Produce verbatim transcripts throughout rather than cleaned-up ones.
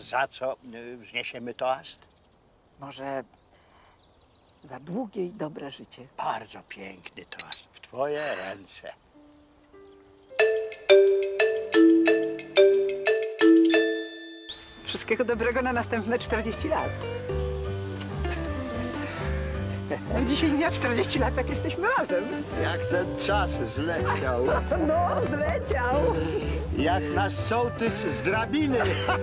za co y, wzniesiemy toast? Może za długie i dobre życie. Bardzo piękny toast. W twoje ręce. Wszystkiego dobrego na następne czterdzieści lat. No, dzisiaj mija czterdzieści lat, jak jesteśmy razem. Jak ten czas zleciał. No, zleciał. Jak nasz sołtys z drabiny.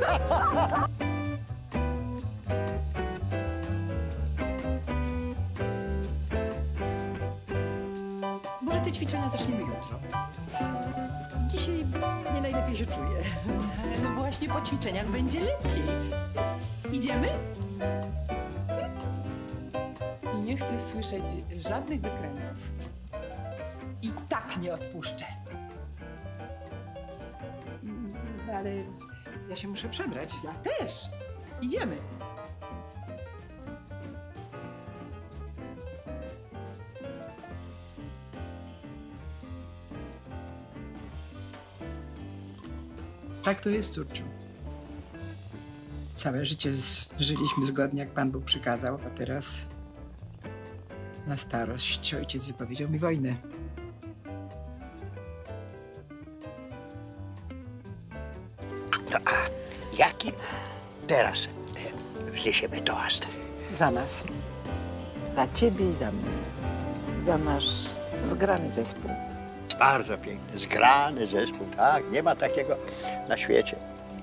Może te ćwiczenia zaczniemy jutro. Dzisiaj nie najlepiej się czuję. No właśnie po ćwiczeniach będzie lepiej. Idziemy? I nie chcę słyszeć żadnych wykrętów. I tak nie odpuszczę. Ale ja się muszę przebrać. Ja też. Idziemy. Tak to jest, córciu. Całe życie z- żyliśmy zgodnie, jak Pan Bóg przykazał, a teraz na starość ojciec wypowiedział mi wojnę. No, a jaki teraz y, wzniesiemy toast? Za nas. Za ciebie i za mnie. Za nasz zgrany zespół. Bardzo piękny, zgrany zespół, tak, nie ma takiego na świecie.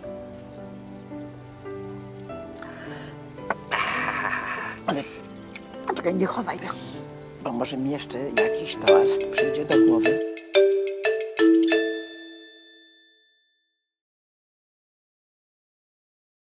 Ale czekaj, nie chowaj go, bo może mi jeszcze jakiś toast przyjdzie do głowy.